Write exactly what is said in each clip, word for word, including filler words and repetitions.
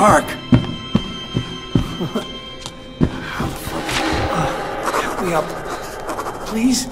Park! Help me up. Please?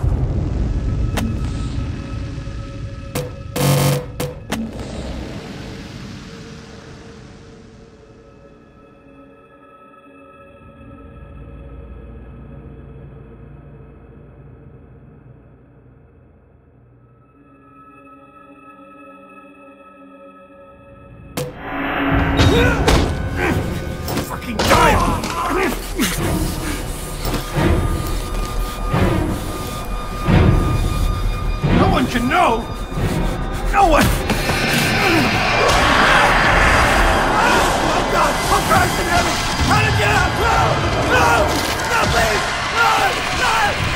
Fucking die! No one can know! No one! Oh God! Oh Christ in heaven! How to get out! No! No! No, please! No! No!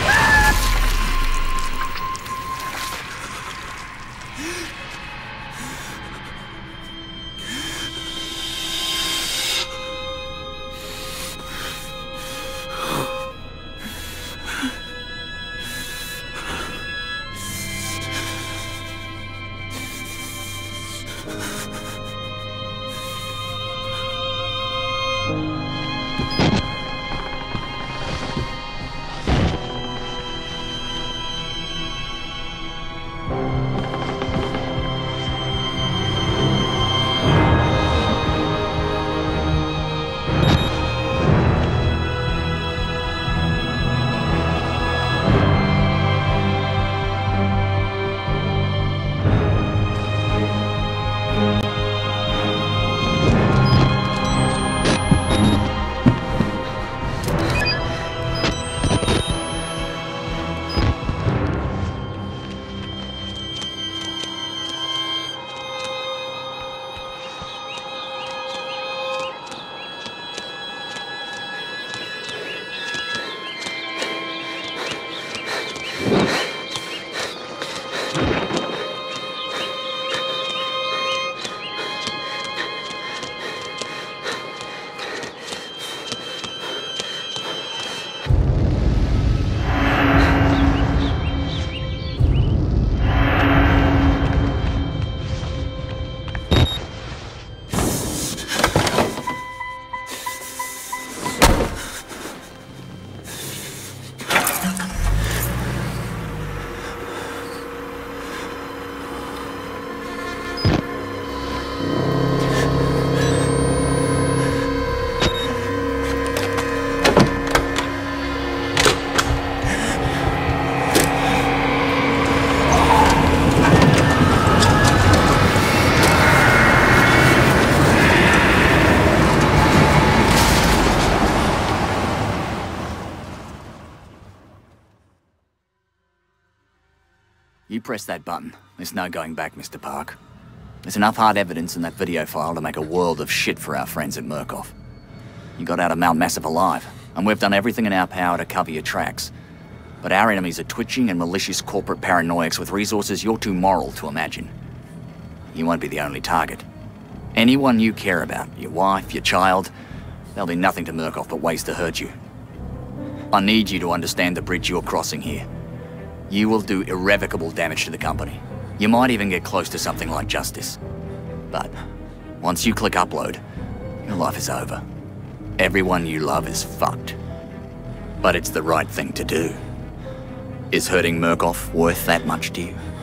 You press that button. There's no going back, Mister Park. There's enough hard evidence in that video file to make a world of shit for our friends at Murkoff. You got out of Mount Massive alive, and we've done everything in our power to cover your tracks. But our enemies are twitching and malicious corporate paranoics with resources you're too moral to imagine. You won't be the only target. Anyone you care about, your wife, your child, there'll be nothing to Murkoff but ways to hurt you. I need you to understand the bridge you're crossing here. You will do irrevocable damage to the company. You might even get close to something like justice. But once you click upload, your life is over. Everyone you love is fucked. But it's the right thing to do. Is hurting Murkoff worth that much to you?